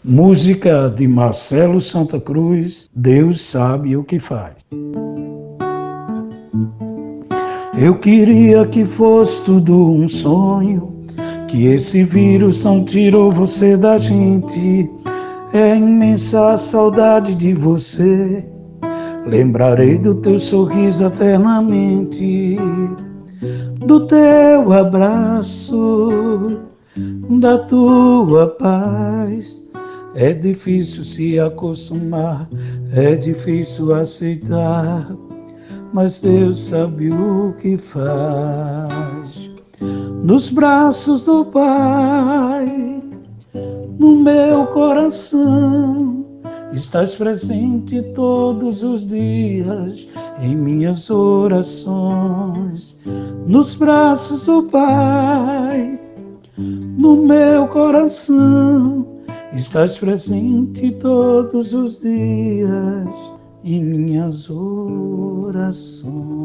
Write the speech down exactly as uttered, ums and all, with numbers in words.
Música de Marcelo Santa Cruz, Deus sabe o que faz. Eu queria que fosse tudo um sonho, que esse vírus não tirou você da gente. É imensa a saudade de você, lembrarei do teu sorriso eternamente, do teu abraço, da tua paz. É difícil se acostumar, é difícil aceitar, mas Deus sabe o que faz. Nos braços do Pai, no meu coração, estás presente todos os dias em minhas orações. Nos braços do Pai, no meu coração, estás presente todos os dias em minhas orações.